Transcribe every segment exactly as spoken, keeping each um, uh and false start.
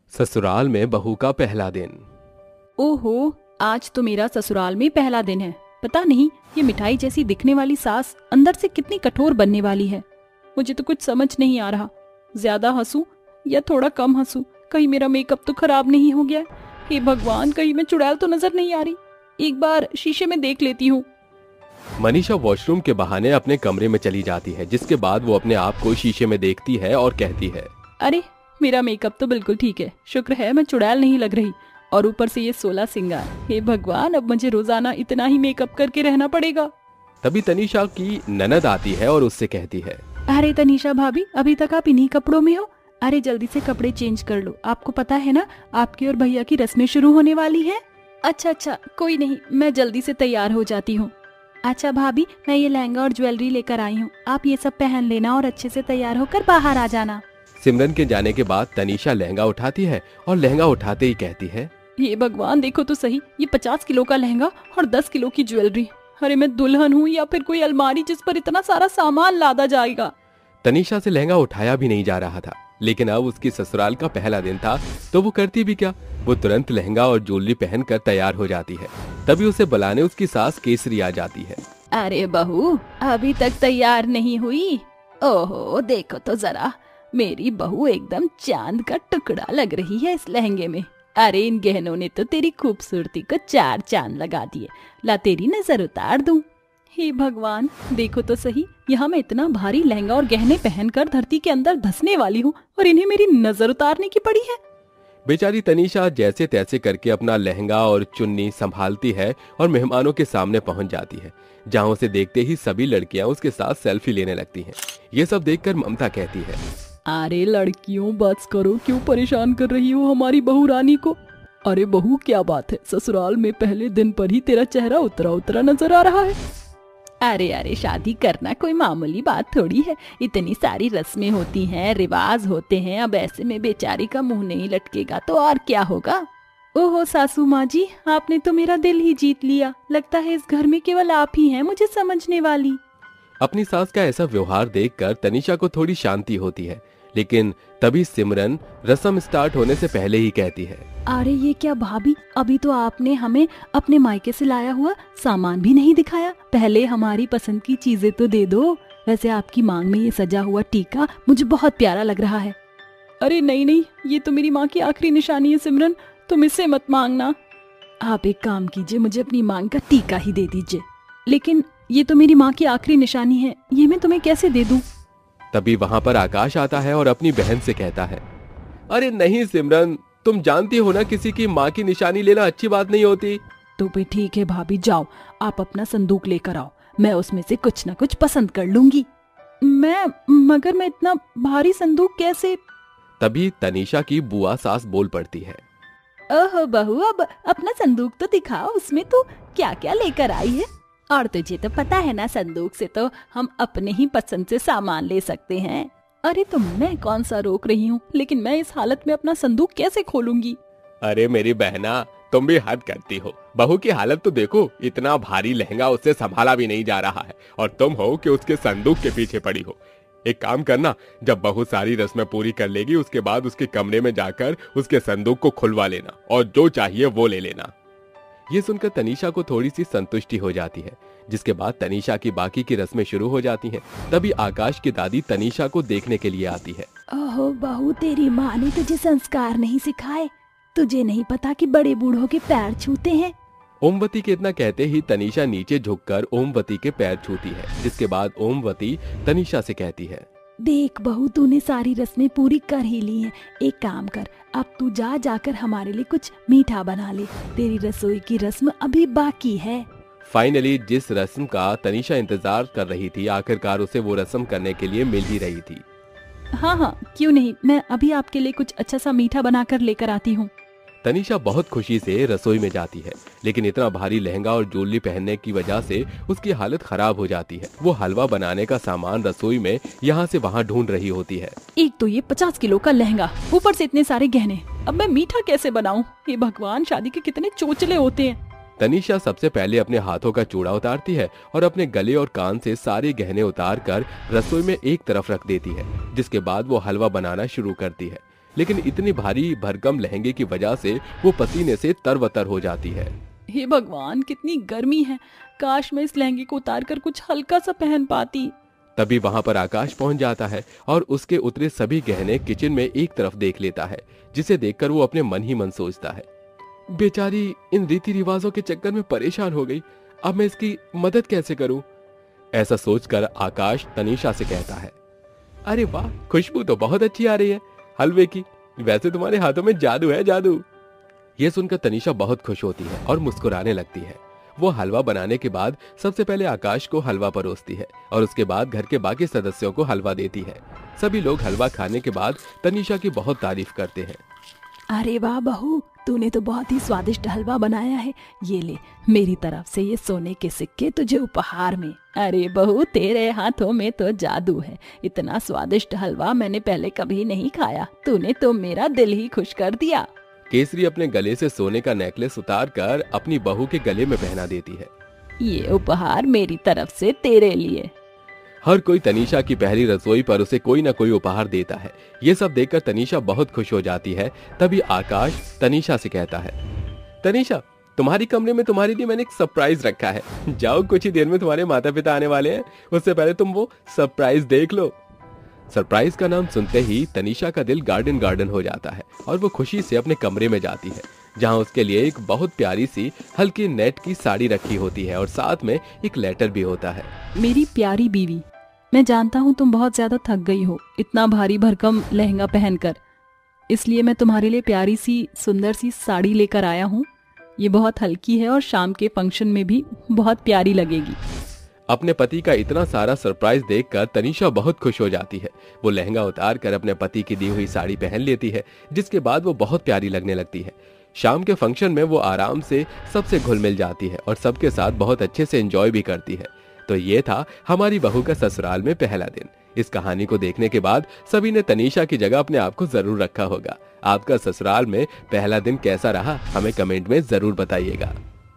ससुराल में बहू का पहला दिन। ओहो, आज तो मेरा ससुराल में पहला दिन है। पता नहीं ये मिठाई जैसी दिखने वाली सास अंदर से कितनी कठोर बनने वाली है। मुझे तो कुछ समझ नहीं आ रहा, ज्यादा हंसूं या थोड़ा कम हंसूं। कहीं मेरा मेकअप तो खराब नहीं हो गया। हे भगवान, कहीं मैं चुड़ैल तो नजर नहीं आ रही। एक बार शीशे में देख लेती हूँ। मनीषा वॉशरूम के बहाने अपने कमरे में चली जाती है, जिसके बाद वो अपने आप को शीशे में देखती है और कहती है, अरे मेरा मेकअप तो बिल्कुल ठीक है, शुक्र है मैं चुड़ैल नहीं लग रही। और ऊपर से ये सोलह सिंगार। हे भगवान, अब मुझे रोजाना इतना ही मेकअप करके रहना पड़ेगा। तभी तनीषा की ननद आती है और उससे कहती है, अरे तनीषा भाभी, अभी तक आप इन्हीं कपड़ों में हो? अरे जल्दी से कपड़े चेंज कर लो, आपको पता है ना आपकी और भैया की रस्में शुरू होने वाली है। अच्छा अच्छा, कोई नहीं, मैं जल्दी से तैयार हो जाती हूँ। अच्छा भाभी, मैं ये लहंगा और ज्वेलरी लेकर आई हूँ, आप ये सब पहन लेना और अच्छे से तैयार होकर बाहर आ जाना। सिमरन के जाने के बाद तनीषा लहंगा उठाती है और लहंगा उठाते ही कहती है, ये भगवान देखो तो सही, ये पचास किलो का लहंगा और दस किलो की ज्वेलरी। अरे मैं दुल्हन हूँ या फिर कोई अलमारी जिस पर इतना सारा सामान लादा जाएगा। तनीषा से लहंगा उठाया भी नहीं जा रहा था, लेकिन अब उसकी ससुराल का पहला दिन था तो वो करती भी क्या, वो तुरंत लहंगा और ज्वेलरी पहनकर तैयार हो जाती है। तभी उसे बुलाने उसकी सास केसरी आ जाती है। अरे बहू, अभी तक तैयार नहीं हुई? ओहो, देखो तो जरा, मेरी बहू एकदम चांद का टुकड़ा लग रही है इस लहंगे में। अरे इन गहनों ने तो तेरी खूबसूरती को चार चांद लगा दिए। ला तेरी नजर उतार दूं। हे भगवान, देखो तो सही, यहाँ मैं इतना भारी लहंगा और गहने पहनकर धरती के अंदर धंसने वाली हूँ और इन्हें मेरी नजर उतारने की पड़ी है। बेचारी तनीषा जैसे तैसे करके अपना लहंगा और चुन्नी संभालती है और मेहमानों के सामने पहुंच जाती है, जहां उसे देखते ही सभी लड़कियां उसके साथ सेल्फी लेने लगती हैं। ये सब देखकर ममता कहती है, अरे लड़कियों, बस करो, क्यों परेशान कर रही हो हमारी बहू रानी को। अरे बहू, क्या बात है, ससुराल में पहले दिन पर ही तेरा चेहरा उतरा उतरा नजर आ रहा है। अरे अरे, शादी करना कोई मामूली बात थोड़ी है, इतनी सारी रस्में होती हैं, रिवाज होते हैं। अब ऐसे में बेचारी का मुंह नहीं लटकेगा तो और क्या होगा। ओहो सासू माँ जी, आपने तो मेरा दिल ही जीत लिया। लगता है इस घर में केवल आप ही हैं मुझे समझने वाली। अपनी सास का ऐसा व्यवहार देखकर तनीषा को थोड़ी शांति होती है, लेकिन तभी सिमरन रस्म स्टार्ट होने से पहले ही कहती है, अरे ये क्या भाभी, अभी तो आपने हमें अपने मायके से लाया हुआ सामान भी नहीं दिखाया। पहले हमारी पसंद की चीजें तो दे दो। वैसे आपकी मांग में ये सजा हुआ टीका मुझे बहुत प्यारा लग रहा है। अरे नहीं नहीं, ये तो मेरी माँ की आखिरी निशानी है सिमरन, तुम इससे मत मांगना। आप एक काम कीजिए, मुझे अपनी मांग का टीका ही दे दीजिए। लेकिन ये तो मेरी माँ की आखिरी निशानी है, ये मैं तुम्हें कैसे दे दूं? तभी वहाँ पर आकाश आता है और अपनी बहन से कहता है, अरे नहीं सिमरन, तुम जानती हो ना किसी की माँ की निशानी लेना अच्छी बात नहीं होती। तो भी ठीक है भाभी, जाओ आप अपना संदूक लेकर आओ, मैं उसमें से कुछ न कुछ पसंद कर लूंगी। मैं मगर मैं इतना भारी संदूक कैसे? तभी तनीषा की बुआ सास बोल पड़ती है, ओहो बहू, अब अपना संदूक तो दिखाओ, उसमें तो क्या क्या लेकर आई है। और तुझे तो पता है ना, संदूक से तो हम अपने ही पसंद से सामान ले सकते हैं। अरे तो मैं कौन सा रोक रही हूँ, लेकिन मैं इस हालत में अपना संदूक कैसे खोलूंगी? अरे मेरी बहना, तुम भी हद करती हो। बहू की हालत तो देखो, इतना भारी लहंगा उससे संभाला भी नहीं जा रहा है और तुम हो कि उसके संदूक के पीछे पड़ी हो। एक काम करना, जब बहू सारी रस्में पूरी कर लेगी उसके बाद उसके कमरे में जाकर उसके संदूक को खुलवा लेना और जो चाहिए वो ले लेना। ये सुनकर तनीषा को थोड़ी सी संतुष्टि हो जाती है, जिसके बाद तनीषा की बाकी की रस्में शुरू हो जाती हैं। तभी आकाश की दादी तनीषा को देखने के लिए आती है। ओहो बहू, तेरी माँ ने तुझे संस्कार नहीं सिखाए? तुझे नहीं पता कि बड़े बूढ़ों के पैर छूते हैं? ओमवती के इतना कहते ही तनीषा नीचे झुककर ओमवती के पैर छूती है, जिसके बाद ओमवती तनीषा से कहती है, देख बहू, तूने सारी रस्में पूरी कर ही ली हैं। एक काम कर, अब तू जा जाकर हमारे लिए कुछ मीठा बना ले, तेरी रसोई की रस्म अभी बाकी है। फाइनली जिस रस्म का तनीषा इंतजार कर रही थी, आखिरकार उसे वो रस्म करने के लिए मिल ही रही थी। हाँ हाँ, क्यों नहीं, मैं अभी आपके लिए कुछ अच्छा सा मीठा बनाकर लेकर आती हूँ। तनीषा बहुत खुशी से रसोई में जाती है, लेकिन इतना भारी लहंगा और ज्वेलरी पहनने की वजह से उसकी हालत खराब हो जाती है। वो हलवा बनाने का सामान रसोई में यहाँ से वहाँ ढूंढ रही होती है। एक तो ये पचास किलो का लहंगा, ऊपर से इतने सारे गहने, अब मैं मीठा कैसे बनाऊं? ये भगवान, शादी के कितने चोचले होते हैं। तनीषा सबसे पहले अपने हाथों का चूड़ा उतारती है और अपने गले और कान से सारे गहने उतार कर रसोई में एक तरफ रख देती है, जिसके बाद वो हलवा बनाना शुरू करती है। लेकिन इतनी भारी भरकम लहंगे की वजह से वो पसीने से तरबतर हो जाती है। हे भगवान, कितनी गर्मी है। काश मैं इस लहंगे को उतार कर कुछ हल्का सा पहन पाती। तभी वहां पर आकाश पहुंच जाता है और उसके उतरे सभी गहने किचन में एक तरफ देख लेता है, जिसे देखकर वो अपने मन ही मन सोचता है, बेचारी इन रीति रिवाजों के चक्कर में परेशान हो गई, अब मैं इसकी मदद कैसे करूं? ऐसा सोचकर आकाश तनीषा से कहता है, अरे वाह, खुशबू तो बहुत अच्छी आ रही है हलवे की, वैसे तुम्हारे हाथों में जादू है, जादू। ये सुनकर तनीषा बहुत खुश होती है और मुस्कुराने लगती है। वो हलवा बनाने के बाद सबसे पहले आकाश को हलवा परोसती है और उसके बाद घर के बाकी सदस्यों को हलवा देती है। सभी लोग हलवा खाने के बाद तनीषा की बहुत तारीफ करते हैं। अरे वाह बहू, तूने तो बहुत ही स्वादिष्ट हलवा बनाया है। ये ले, मेरी तरफ से ये सोने के सिक्के तुझे उपहार में। अरे बहू, तेरे हाथों में तो जादू है। इतना स्वादिष्ट हलवा मैंने पहले कभी नहीं खाया। तूने तो मेरा दिल ही खुश कर दिया। केसरी अपने गले से सोने का नेकलेस उतार कर अपनी बहू के गले में पहना देती है। ये उपहार मेरी तरफ से तेरे लिए। हर कोई तनीषा की पहली रसोई पर उसे कोई ना कोई उपहार देता है। ये सब देखकर तनीषा बहुत खुश हो जाती है। तभी आकाश तनीषा से कहता है, तनीषा, तुम्हारी कमरे में तुम्हारे लिए मैंने एक सरप्राइज रखा है। जाओ, कुछ ही देर में तुम्हारे माता पिता आने वाले हैं, उससे पहले तुम वो सरप्राइज देख लो। सरप्राइज का नाम सुनते ही तनीषा का दिल गार्डन गार्डन हो जाता है और वो खुशी से अपने कमरे में जाती है, जहां उसके लिए एक बहुत प्यारी सी हल्की नेट की साड़ी रखी होती है और साथ में एक लेटर भी होता है। मेरी प्यारी बीवी, मैं जानता हूँ तुम बहुत ज्यादा थक गई हो इतना भारी भरकम लहंगा पहनकर, इसलिए मैं तुम्हारे लिए प्यारी सी सुंदर सी साड़ी लेकर आया हूँ। ये बहुत हल्की है और शाम के फंक्शन में भी बहुत प्यारी लगेगी। अपने पति का इतना सारा सरप्राइज देखकर तनीषा बहुत खुश हो जाती है। वो लहंगा उतार कर अपने पति की दी हुई साड़ी पहन लेती है, जिसके बाद वो बहुत प्यारी लगने लगती है। शाम के फंक्शन में वो आराम से सबसे घुल मिल जाती है और सबके साथ बहुत अच्छे से एंजॉय भी करती है। तो ये था हमारी बहू का ससुराल में पहला दिन। इस कहानी को देखने के बाद सभी ने तनीषा की जगह अपने आप को जरूर रखा होगा। आपका ससुराल में पहला दिन कैसा रहा, हमें कमेंट में जरूर बताइएगा।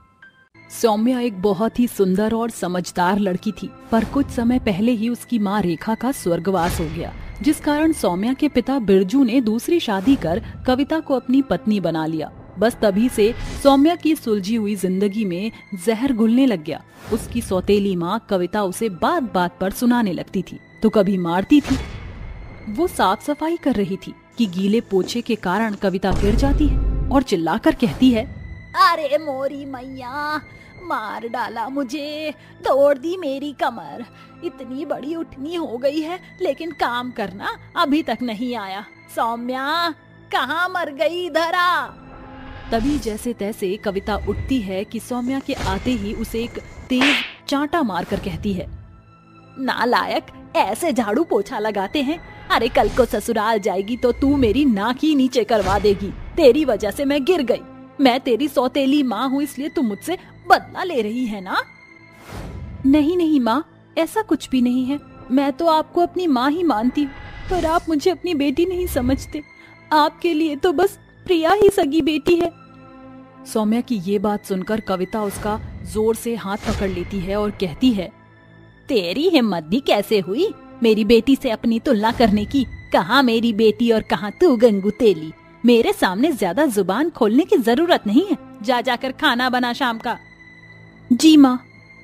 सौम्या एक बहुत ही सुंदर और समझदार लड़की थी, पर कुछ समय पहले ही उसकी माँ रेखा का स्वर्गवास हो गया, जिस कारण सौम्या के पिता बिरजू ने दूसरी शादी कर कविता को अपनी पत्नी बना लिया। बस तभी से सौम्या की सुलझी हुई जिंदगी में जहर घुलने लग गया। उसकी सौतेली माँ कविता उसे बात बात पर सुनाने लगती थी तो कभी मारती थी। वो साफ सफाई कर रही थी कि गीले पोछे के कारण कविता गिर जाती है और चिल्लाकर कहती है, अरे मोरी मैया, मार डाला मुझे, तोड़ दी मेरी कमर। इतनी बड़ी उठनी हो गई है लेकिन काम करना अभी तक नहीं आया। सौम्या, कहाँ मर गई धरा। तभी जैसे तैसे कविता उठती है कि सौम्या के आते ही उसे एक तेज चांटा मारकर कहती है, नालायक, ऐसे झाड़ू पोछा लगाते हैं। अरे कल को ससुराल जाएगी तो तू मेरी नाक ही नीचे करवा देगी। तेरी वजह से मैं गिर गई। मैं तेरी सौतेली माँ हूँ, इसलिए तू मुझसे बदला ले रही है ना। नहीं नहीं माँ, ऐसा कुछ भी नहीं है। मैं तो आपको अपनी माँ ही मानती हूँ, पर आप मुझे अपनी बेटी नहीं समझते। आपके लिए तो बस प्रिया ही सगी बेटी है। सौम्या की ये बात सुनकर कविता उसका जोर से हाथ पकड़ लेती है और कहती है, तेरी हिम्मत भी कैसे हुई मेरी बेटी से अपनी तुलना करने की। कहाँ मेरी बेटी और कहाँ तू गंगू तेली। मेरे सामने ज्यादा जुबान खोलने की जरूरत नहीं है। जा जाकर खाना बना शाम का। जी माँ।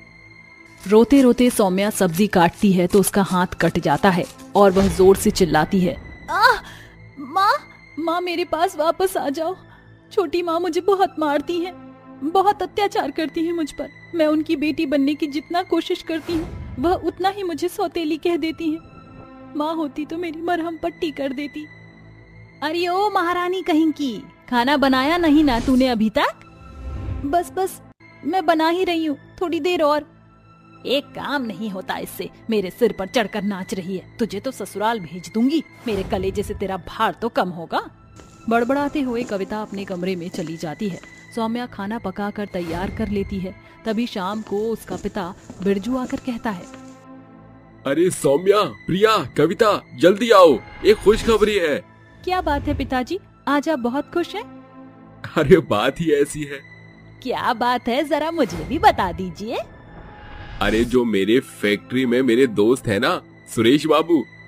रोते रोते सौम्या सब्जी काटती है तो उसका हाथ कट जाता है और वह जोर से चिल्लाती है, आह, माँ माँ मेरे पास वापस आ जाओ। छोटी माँ मुझे बहुत मारती है, बहुत अत्याचार करती है मुझ पर। मैं उनकी बेटी बनने की जितना कोशिश करती हूँ वह उतना ही मुझे सौतेली कह देती है। माँ होती तो मेरी मरहम पट्टी कर देती। अरे ओ महारानी कहीं की, खाना बनाया नहीं ना तूने अभी तक? बस बस मैं बना ही रही हूँ, थोड़ी देर और। एक काम नहीं होता इससे, मेरे सिर पर चढ़कर नाच रही है। तुझे तो ससुराल भेज दूंगी, मेरे कलेजे से तेरा भार तो कम होगा। बड़बड़ाते हुए कविता अपने कमरे में चली जाती है। सौम्या खाना पकाकर तैयार कर लेती है। तभी शाम को उसका पिता बिरजू आकर कहता है, अरे सौम्या, प्रिया, कविता, जल्दी आओ, एक खुशखबरी है। क्या बात है पिताजी, आज आप बहुत खुश हैं? अरे बात ही ऐसी है। क्या बात है, जरा मुझे भी बता दीजिए। अरे जो मेरे फैक्ट्री में मेरे दोस्त है ना सुरेश बाबू,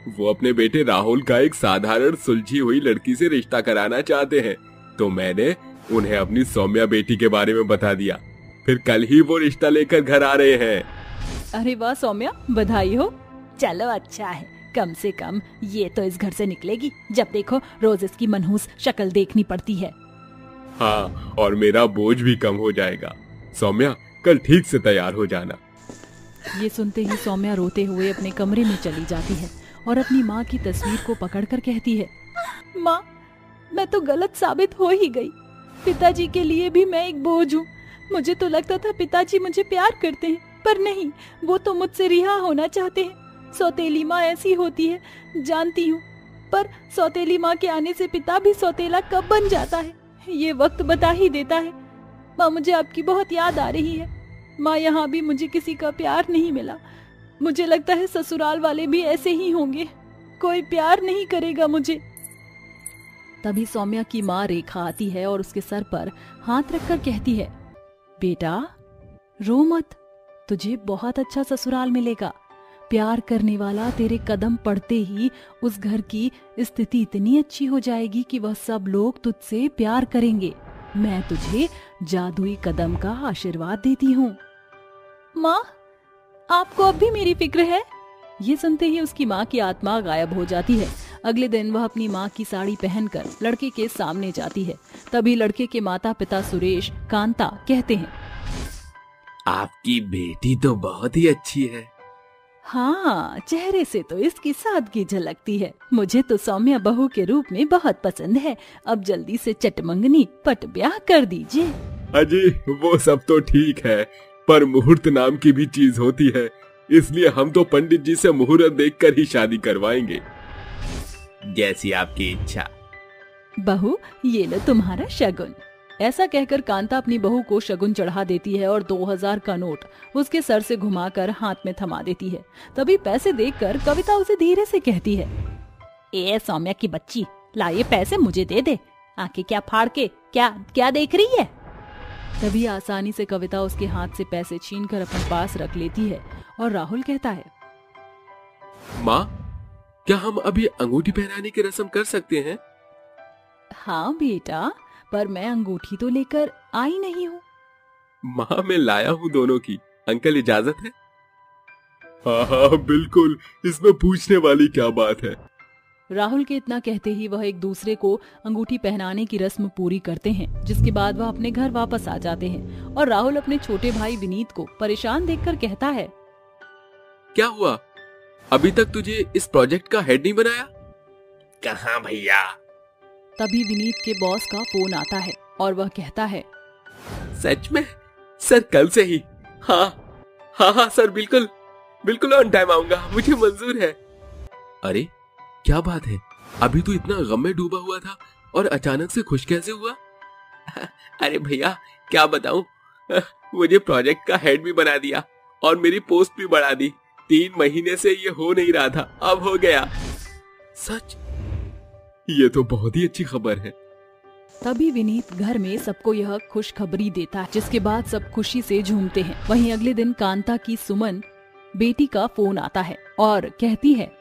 वो अपने बेटे राहुल का एक साधारण सुलझी हुई लड़की से रिश्ता कराना चाहते हैं, तो मैंने उन्हें अपनी सौम्या बेटी के बारे में बता दिया। फिर कल ही वो रिश्ता लेकर घर आ रहे हैं। अरे वाह सौम्या, बधाई हो। चलो अच्छा है, कम से कम ये तो इस घर से निकलेगी। जब देखो रोज इसकी मनहूस शक्ल देखनी पड़ती है। हाँ, और मेरा बोझ भी कम हो जाएगा। सौम्या, कल ठीक से तैयार हो जाना। ये सुनते ही सौम्या रोते हुए अपने कमरे में चली जाती है और अपनी माँ की तस्वीर को पकड़कर कहती है, माँ, मैं तो गलत साबित हो ही गई। पिताजी के लिए भी मैं एक बोझ हूँ। मुझे तो लगता था पिताजी मुझे प्यार करते हैं, पर नहीं, वो तो मुझसे रिहा होना चाहते हैं। सौतेली माँ ऐसी होती है, जानती हूँ, पर सौतेली माँ के आने से पिता भी सौतेला कब बन जाता है, ये वक्त बता ही देता है। माँ, मुझे आपकी बहुत याद आ रही है। माँ, यहाँ भी मुझे किसी का प्यार नहीं मिला। मुझे लगता है ससुराल वाले भी ऐसे ही होंगे, कोई प्यार नहीं करेगा मुझे। तभी सौम्या की माँ रेखा आती है और उसके सर पर हाथ रखकर कहती है, बेटा रो मत, तुझे बहुत अच्छा ससुराल मिलेगा। प्यार करने वाला तेरे कदम पड़ते ही उस घर की स्थिति इतनी अच्छी हो जाएगी कि वह सब लोग तुझसे प्यार करेंगे। मैं तुझे जादुई कदम का आशीर्वाद देती हूँ। माँ, आपको अब भी मेरी फिक्र है? ये सुनते ही उसकी माँ की आत्मा गायब हो जाती है। अगले दिन वह अपनी माँ की साड़ी पहनकर लड़के के सामने जाती है। तभी लड़के के माता पिता सुरेश, कांता कहते हैं, आपकी बेटी तो बहुत ही अच्छी है। हाँ, चेहरे से तो इसकी सादगी झलकती है। मुझे तो सौम्या बहू के रूप में बहुत पसंद है। अब जल्दी से चटमंगनी पट ब्याह कर दीजिए। अजी, वो सब तो ठीक है, पर मुहूर्त नाम की भी चीज होती है, इसलिए हम तो पंडित जी से मुहूर्त देखकर ही शादी करवाएंगे। जैसी आपकी इच्छा। बहू, ये लो तुम्हारा शगुन। ऐसा कहकर कांता अपनी बहू को शगुन चढ़ा देती है और दो हजार का नोट उसके सर से घुमाकर हाथ में थमा देती है। तभी पैसे देखकर कविता उसे धीरे से कहती है, ए सौम्या की बच्ची, ला ये पैसे मुझे दे दे। आंखें क्या फाड़ के क्या क्या देख रही है? तभी आसानी से कविता उसके हाथ से पैसे छीनकर अपने पास रख लेती है और राहुल कहता है, माँ, क्या हम अभी अंगूठी पहनाने की रस्म कर सकते हैं? हाँ बेटा, पर मैं अंगूठी तो लेकर आई नहीं हूँ। माँ, मैं लाया हूँ दोनों की। अंकल, इजाजत है? हाँ हाँ बिल्कुल, इसमें पूछने वाली क्या बात है। राहुल के इतना कहते ही वह एक दूसरे को अंगूठी पहनाने की रस्म पूरी करते हैं, जिसके बाद वह अपने घर वापस आ जाते हैं और राहुल अपने छोटे भाई विनीत को परेशान देखकर कहता है, क्या हुआ? अभी तक तुझे इस प्रोजेक्ट का हेड नहीं बनाया? कहाँ भैया? तभी विनीत के बॉस का फोन आता है और वह कहता है, सच में? सर, कल से ही? हाँ हाँ हाँ सर, बिल्कुल बिल्कुल ऑन टाइम आऊंगा, मुझे मंजूर है। अरे क्या बात है, अभी तो इतना गम में डूबा हुआ था और अचानक से खुश कैसे हुआ? अरे भैया, क्या बताऊं, मुझे प्रोजेक्ट का हेड भी बना दिया और मेरी पोस्ट भी बढ़ा दी। तीन महीने से ये हो नहीं रहा था, अब हो गया। सच? ये तो बहुत ही अच्छी खबर है। तभी विनीत घर में सबको यह खुशखबरी देता है, जिसके बाद सब खुशी से झूमते हैं। वहीं अगले दिन कांता की सुमन बेटी का फोन आता है और कहती है,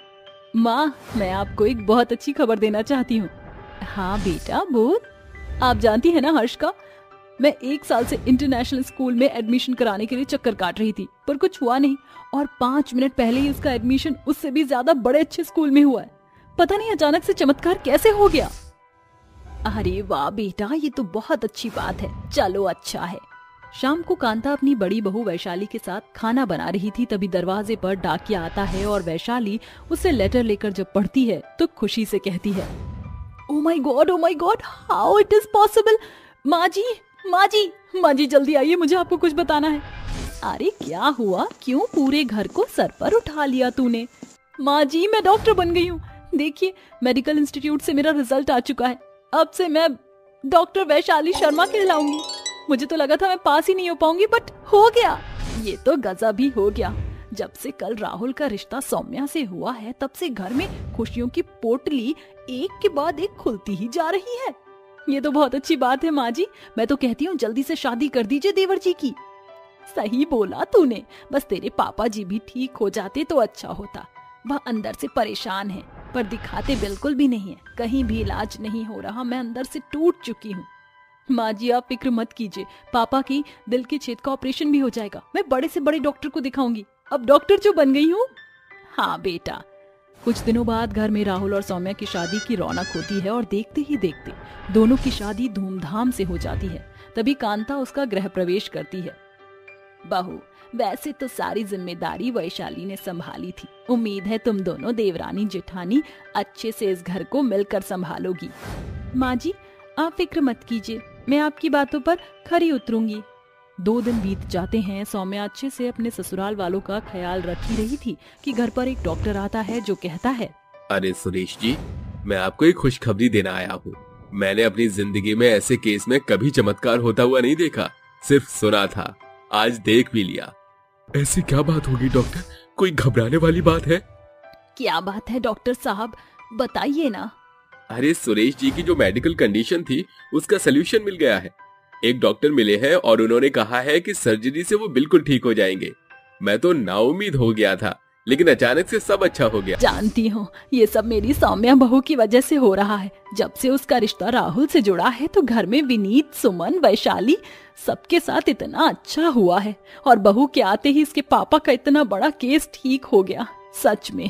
माँ, मैं आपको एक बहुत अच्छी खबर देना चाहती हूँ। हाँ बेटा, बोल। आप जानती है ना हर्ष का, मैं एक साल से इंटरनेशनल स्कूल में एडमिशन कराने के लिए चक्कर काट रही थी, पर कुछ हुआ नहीं, और पाँच मिनट पहले ही उसका एडमिशन उससे भी ज्यादा बड़े अच्छे स्कूल में हुआ है। पता नहीं अचानक से चमत्कार कैसे हो गया। अरे वाह बेटा, ये तो बहुत अच्छी बात है। चलो अच्छा है। शाम को कांता अपनी बड़ी बहू वैशाली के साथ खाना बना रही थी। तभी दरवाजे पर डाकिया आता है और वैशाली उससे लेटर लेकर जब पढ़ती है तो खुशी से कहती है, oh my God, oh my God, how it is possible. माँ जी, माँ जी, माँ जी जल्दी आइए, मुझे आपको कुछ बताना है। अरे क्या हुआ, क्यों पूरे घर को सर पर उठा लिया तूने? माँ जी, मैं डॉक्टर बन गई हूँ। देखिए, मेडिकल इंस्टीट्यूट से मेरा रिजल्ट आ चुका है। अब से मैं डॉक्टर वैशाली शर्मा कहलाऊंगी। मुझे तो लगा था मैं पास ही नहीं हो पाऊंगी, बट हो गया। ये तो गजब ही हो गया। जब से कल राहुल का रिश्ता सौम्या से हुआ है, तब से घर में खुशियों की पोटली एक के बाद एक खुलती ही जा रही है। ये तो बहुत अच्छी बात है माँ जी। मैं तो कहती हूँ जल्दी से शादी कर दीजिए देवर जी की। सही बोला तूने, बस तेरे पापा जी भी ठीक हो जाते तो अच्छा होता। वह अंदर से परेशान है, पर दिखाते बिल्कुल भी नहीं है। कहीं भी इलाज नहीं हो रहा, मैं अंदर से टूट चुकी हूँ। माँ जी आप फिक्र मत कीजिए, पापा की दिल के छेद का ऑपरेशन भी हो जाएगा। मैं बड़े से बड़े डॉक्टर को दिखाऊंगी, अब डॉक्टर जो बन गई हूँ। हाँ बेटा। कुछ दिनों बाद घर में राहुल और सौम्या की शादी की रौनक होती है और देखते ही देखते दोनों की शादी धूमधाम से हो जाती है। तभी कांता उसका गृह प्रवेश करती है। बहू, वैसे तो सारी जिम्मेदारी वैशाली ने संभाली थी। उम्मीद है तुम दोनों देवरानी जेठानी अच्छे से इस घर को मिलकर संभालोगी। माँ जी आप फिक्र मत कीजिए, मैं आपकी बातों पर खरी उतरूंगी। दो दिन बीत जाते हैं। सौम्या अच्छे से अपने ससुराल वालों का ख्याल रख ही रही थी कि घर पर एक डॉक्टर आता है जो कहता है, अरे सुरेश जी, मैं आपको एक खुशखबरी देना आया हूँ। मैंने अपनी जिंदगी में ऐसे केस में कभी चमत्कार होता हुआ नहीं देखा, सिर्फ सुना था, आज देख भी लिया। ऐसी क्या बात होगी डॉक्टर, कोई घबराने वाली बात है? क्या बात है डॉक्टर साहब, बताइए ना। अरे सुरेश जी की जो मेडिकल कंडीशन थी उसका सोल्यूशन मिल गया है। एक डॉक्टर मिले हैं और उन्होंने कहा है कि सर्जरी से वो बिल्कुल ठीक हो जाएंगे। मैं तो नाउम्मीद हो गया था, लेकिन अचानक से सब अच्छा हो गया। जानती हूँ ये सब मेरी सौम्या बहू की वजह से हो रहा है। जब से उसका रिश्ता राहुल से जुड़ा है तो घर में विनीत, सुमन, वैशाली सबके साथ इतना अच्छा हुआ है, और बहू के आते ही इसके पापा का इतना बड़ा केस ठीक हो गया। सच में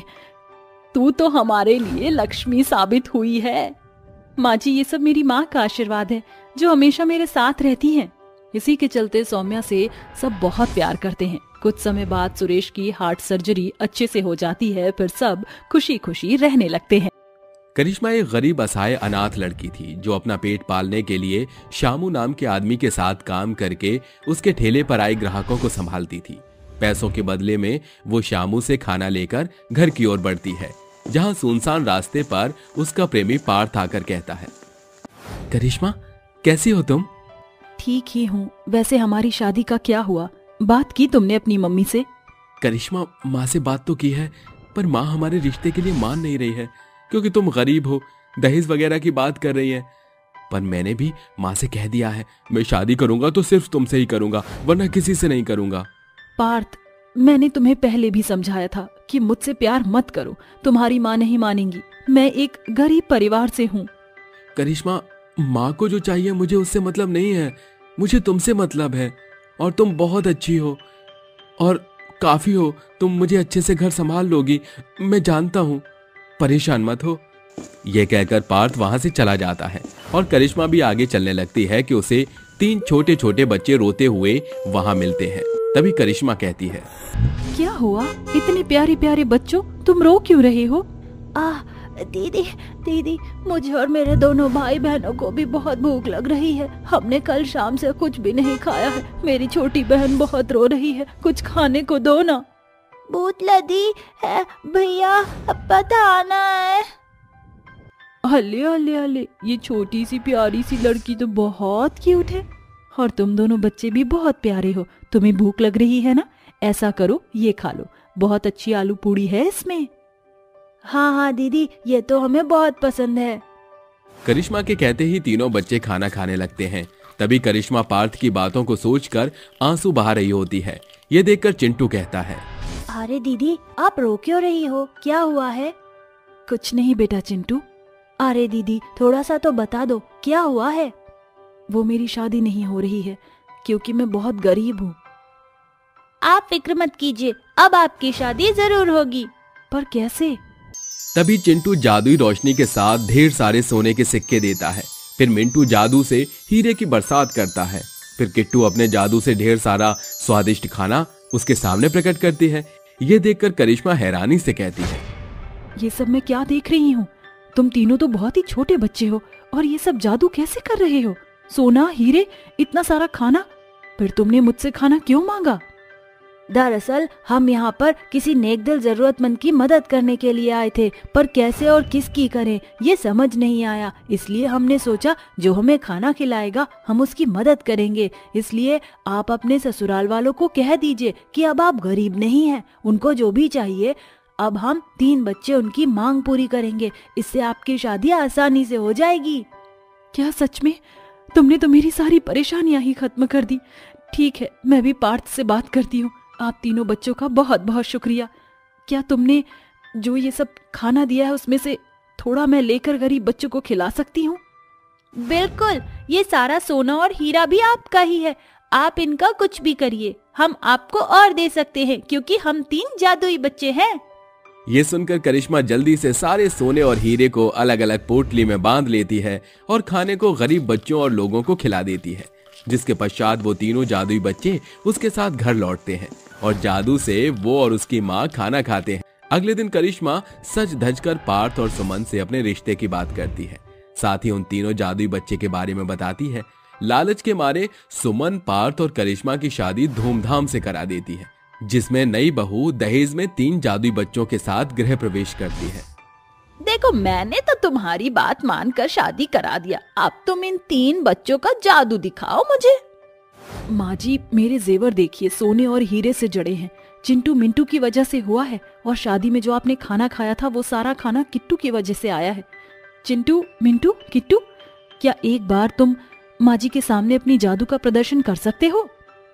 तू तो हमारे लिए लक्ष्मी साबित हुई है। माँ जी ये सब मेरी माँ का आशीर्वाद है जो हमेशा मेरे साथ रहती हैं। इसी के चलते सौम्या से सब बहुत प्यार करते हैं। कुछ समय बाद सुरेश की हार्ट सर्जरी अच्छे से हो जाती है, फिर सब खुशी खुशी रहने लगते हैं। करिश्मा एक गरीब असहाय अनाथ लड़की थी जो अपना पेट पालने के लिए शामू नाम के आदमी के साथ काम करके उसके ठेले पर आए ग्राहकों को संभालती थी। पैसों के बदले में वो शामू से खाना लेकर घर की ओर बढ़ती है, जहां सुनसान रास्ते पर उसका प्रेमी पार्थ आकर कहता है, करिश्मा कैसी हो तुम? ठीक ही हूँ। वैसे हमारी शादी का क्या हुआ, बात की तुमने अपनी मम्मी से? करिश्मा माँ से बात तो की है, पर माँ हमारे रिश्ते के लिए मान नहीं रही है, क्योंकि तुम गरीब हो, दहेज वगैरह की बात कर रही है। पर मैंने भी माँ से कह दिया है, मैं शादी करूंगा तो सिर्फ तुमसे ही करूंगा, वरना किसी से नहीं करूंगा। पार्थ, मैंने तुम्हें पहले भी समझाया था कि मुझसे प्यार मत करो, तुम्हारी माँ नहीं मानेंगी। मैं एक गरीब परिवार से हूँ। करिश्मा माँ को जो चाहिए मुझे उससे मतलब नहीं है, मुझे तुमसे मतलब है। और तुम बहुत अच्छी हो और काफी हो, तुम मुझे अच्छे से घर संभाल लोगी, मैं जानता हूँ, परेशान मत हो। ये कहकर पार्थ वहां से चला जाता है और करिश्मा भी आगे चलने लगती है कि उसे तीन छोटे छोटे बच्चे रोते हुए वहां मिलते हैं। तभी करिश्मा कहती है, क्या हुआ इतने प्यारे प्यारे बच्चों, तुम रो क्यों रहे हो? आ दीदी दीदी मुझे और मेरे दोनों भाई बहनों को भी बहुत भूख लग रही है। हमने कल शाम से कुछ भी नहीं खाया है। मेरी छोटी बहन बहुत रो रही है, कुछ खाने को दो ना। भूख लगी है भैया, बताना है। हले हले हले, ये छोटी सी प्यारी सी लड़की तो बहुत क्यूट है, और तुम दोनों बच्चे भी बहुत प्यारे हो। तुम्हें भूख लग रही है ना, ऐसा करो ये खा लो, बहुत अच्छी आलू पूड़ी है इसमें। हाँ हाँ दीदी, ये तो हमें बहुत पसंद है। करिश्मा के कहते ही तीनों बच्चे खाना खाने लगते हैं। तभी करिश्मा पार्थ की बातों को सोचकर आंसू बहा रही होती है। ये देखकर चिंटू कहता है, अरे दीदी आप रो क्यों रही हो, क्या हुआ है? कुछ नहीं बेटा चिंटू। अरे दीदी थोड़ा सा तो बता दो, क्या हुआ है? वो मेरी शादी नहीं हो रही है क्योंकि मैं बहुत गरीब हूँ। आप फिक्र मत कीजिए, अब आपकी शादी जरूर होगी। पर कैसे? तभी चिंटू जादुई रोशनी के साथ ढेर सारे सोने के सिक्के देता है। फिर मिंटू जादू से हीरे की बरसात करता है। फिर किट्टू अपने जादू से ढेर सारा स्वादिष्ट खाना उसके सामने प्रकट करती है। ये देखकर करिश्मा हैरानी से कहती है, ये सब मैं क्या देख रही हूँ? तुम तीनों तो बहुत ही छोटे बच्चे हो और ये सब जादू कैसे कर रहे हो? सोना, हीरे, इतना सारा खाना, फिर तुमने मुझसे खाना क्यों मांगा? दरअसल हम यहाँ पर किसी नेकदिल जरूरतमंद की मदद करने के लिए आए थे, पर कैसे और किसकी करें ये समझ नहीं आया। इसलिए हमने सोचा जो हमें खाना खिलाएगा हम उसकी मदद करेंगे। इसलिए आप अपने ससुराल वालों को कह दीजिए कि अब आप गरीब नहीं हैं, उनको जो भी चाहिए अब हम तीन बच्चे उनकी मांग पूरी करेंगे। इससे आपकी शादी आसानी से हो जाएगी। क्या सच में? तुमने तो मेरी सारी परेशानियां ही खत्म कर दी। ठीक है, मैं भी पार्थ से बात करती हूँ। आप तीनों बच्चों का बहुत बहुत शुक्रिया। क्या तुमने जो ये सब खाना दिया है उसमें से थोड़ा मैं लेकर गरीब बच्चों को खिला सकती हूँ? बिल्कुल, ये सारा सोना और हीरा भी आपका ही है। आप इनका कुछ भी करिए, हम आपको और दे सकते हैं क्योंकि हम तीन जादुई बच्चे हैं। ये सुनकर करिश्मा जल्दी से सारे सोने और हीरे को अलग अलग पोटली में बांध लेती है और खाने को गरीब बच्चों और लोगों को खिला देती है, जिसके पश्चात वो तीनों जादुई बच्चे उसके साथ घर लौटते हैं और जादू से वो और उसकी माँ खाना खाते हैं। अगले दिन करिश्मा सज धज कर पार्थ और सुमन से अपने रिश्ते की बात करती है, साथ ही उन तीनों जादुई बच्चे के बारे में बताती है। लालच के मारे सुमन पार्थ और करिश्मा की शादी धूमधाम से करा देती है, जिसमें नई बहू दहेज में तीन जादुई बच्चों के साथ गृह प्रवेश करती है। देखो, मैंने तो तुम्हारी बात मानकर शादी करा दिया, अब तुम इन तीन बच्चों का जादू दिखाओ मुझे। माँ जी, मेरे जेवर देखिए, सोने और हीरे से जड़े हैं। चिंटू मिंटू की वजह से हुआ है और शादी में जो आपने खाना खाया था वो सारा खाना किट्टू की वजह से आया है। चिंटू मिंटू किट्टू, क्या एक बार तुम माँ जी के सामने अपनी जादू का प्रदर्शन कर सकते हो?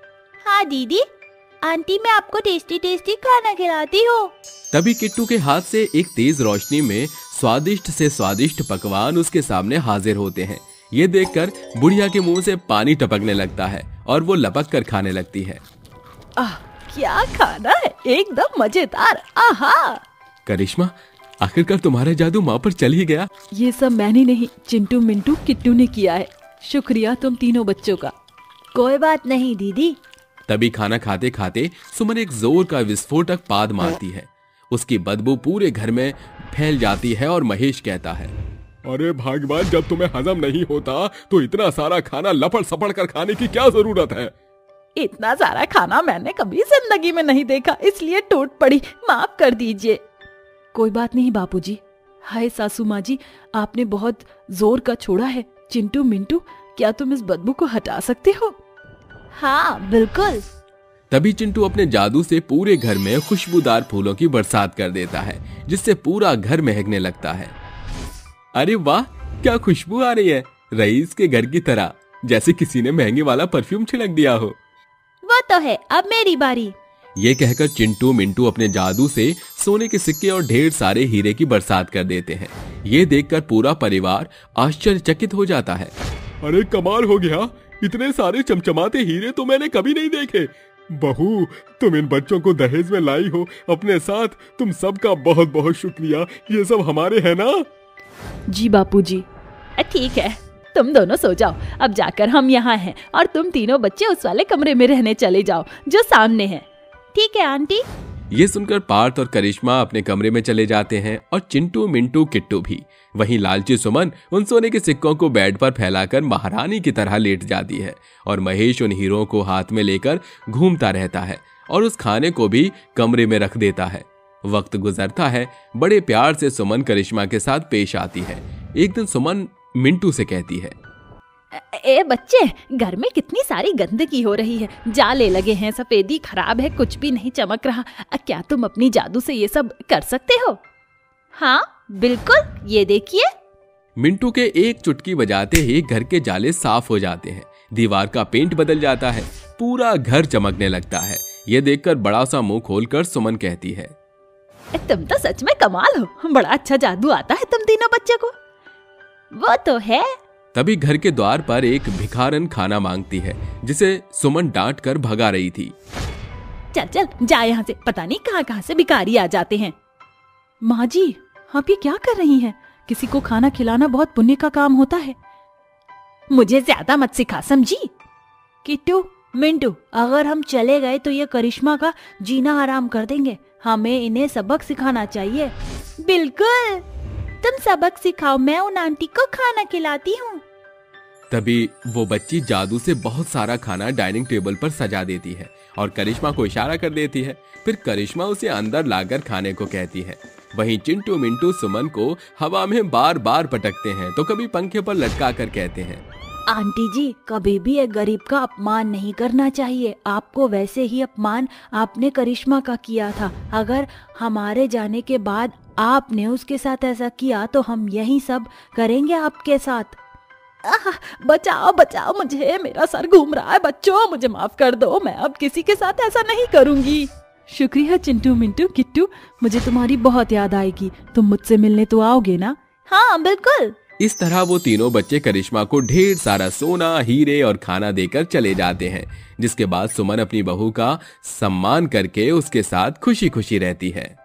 हाँ दीदी, आंटी मैं आपको टेस्टी टेस्टी खाना खिलाती हूँ। तभी किट्टू के हाथ से एक तेज रोशनी में स्वादिष्ट से स्वादिष्ट पकवान उसके सामने हाजिर होते हैं। ये देखकर बुढ़िया के मुंह से पानी टपकने लगता है और वो लपक कर खाने लगती है। आह, क्या खाना है, एकदम मजेदार। आहा! करिश्मा, आखिरकार तुम्हारा जादू माँ पर चल ही गया। ये सब मैंने नहीं, चिंटू मिंटू किट्टू ने किया है। शुक्रिया तुम तीनों बच्चों का। कोई बात नहीं दीदी। तभी खाना खाते खाते सुमन एक जोर का विस्फोटक पाद मारती है। उसकी बदबू पूरे घर में फैल जाती है और महेश कहता है, अरे भगवान, जब तुम्हें हजम नहीं होता तो इतना सारा खाना लपड़ सपड़ कर खाने की क्या जरूरत है? इतना सारा खाना मैंने कभी जिंदगी में नहीं देखा, इसलिए टूट पड़ी, माफ कर दीजिए। कोई बात नहीं बापूजी। हाय सासू माँ जी, आपने बहुत जोर का छोड़ा है। चिंटू मिंटू, क्या तुम इस बदबू को हटा सकते हो? हाँ बिल्कुल। तभी चिंटू अपने जादू से पूरे घर में खुशबूदार फूलों की बरसात कर देता है, जिससे पूरा घर महकने लगता है। अरे वाह, क्या खुशबू आ रही है, रईस के घर की तरह, जैसे किसी ने महंगे वाला परफ्यूम छिड़क दिया हो। वो तो है, अब मेरी बारी। ये कहकर चिंटू मिंटू अपने जादू से सोने के सिक्के और ढेर सारे हीरे की बरसात कर देते हैं। ये देखकर पूरा परिवार आश्चर्यचकित हो जाता है। अरे कमाल हो गया, इतने सारे चमचमाते हीरे तो मैंने कभी नहीं देखे। बहू, तुम इन बच्चों को दहेज में लाई हो अपने साथ, तुम सबका बहुत बहुत शुक्रिया। ये सब हमारे हैं ना? जी बापूजी। ठीक है, तुम दोनों सो जाओ, अब जाकर हम यहाँ हैं और तुम तीनों बच्चे उस वाले कमरे में रहने चले जाओ जो सामने है। ठीक है आंटी। ये सुनकर पार्थ और करिश्मा अपने कमरे में चले जाते हैं और चिंटू मिंटू किट्टू भी। वहीं लालची सुमन उन सोने के सिक्कों को बेड पर फैलाकर महारानी की तरह लेट जाती है और महेश उन हीरों को हाथ में लेकर घूमता रहता है और उस खाने को भी कमरे में रख देता है। वक्त गुजरता है, बड़े प्यार से सुमन करिश्मा के साथ पेश आती है। एक दिन सुमन मिंटू से कहती है, ए बच्चे, घर में कितनी सारी गंदगी हो रही है, जाले लगे हैं, सफेदी खराब है, कुछ भी नहीं चमक रहा। क्या तुम अपनी जादू से ये सब कर सकते हो? हाँ बिल्कुल, ये देखिए। मिंटू के एक चुटकी बजाते ही घर के जाले साफ हो जाते हैं, दीवार का पेंट बदल जाता है, पूरा घर चमकने लगता है। ये देखकर बड़ा सा मुंह खोलकर सुमन कहती है, तुम तो सच में कमाल हो, बड़ा अच्छा जादू आता है तुम तीनों बच्चों को। वो तो है। तभी घर के द्वार पर एक भिखारन खाना मांगती है, जिसे सुमन डांट कर भगा रही थी। चल चल जा यहाँ से, पता नहीं कहाँ कहाँ से भिखारी आ जाते हैं। माँ जी, आप ये क्या कर रही हैं? किसी को खाना खिलाना बहुत पुण्य का काम होता है। मुझे ज्यादा मत सिखा, समझी? किट्टू मिंटू, अगर हम चले गए तो ये करिश्मा का जीना हराम कर देंगे, हमें इन्हें सबक सिखाना चाहिए। बिल्कुल, तुम सबक सिखाओ, मैं उन आंटी को खाना खिलाती हूँ। तभी वो बच्ची जादू से बहुत सारा खाना डाइनिंग टेबल पर सजा देती है और करिश्मा को इशारा कर देती है। फिर करिश्मा उसे अंदर लाकर खाने को कहती है। वहीं चिंटू मिंटू सुमन को हवा में बार बार पटकते हैं तो कभी पंखे पर लटका कर कहते हैं, आंटी जी, कभी भी एक गरीब का अपमान नहीं करना चाहिए। आपको वैसे ही अपमान आपने करिश्मा का किया था। अगर हमारे जाने के बाद आपने उसके साथ ऐसा किया तो हम यही सब करेंगे आपके साथ। आह, बचाओ बचाओ मुझे, मेरा सर घूम रहा है। बच्चों, मुझे माफ कर दो, मैं अब किसी के साथ ऐसा नहीं करूंगी। शुक्रिया चिंटू मिंटू किट्टू, मुझे तुम्हारी बहुत याद आएगी। तुम मुझसे मिलने तो आओगे ना? हाँ बिल्कुल। इस तरह वो तीनों बच्चे करिश्मा को ढेर सारा सोना, हीरे और खाना देकर चले जाते हैं, जिसके बाद सुमन अपनी बहू का सम्मान करके उसके साथ खुशी खुशी रहती है।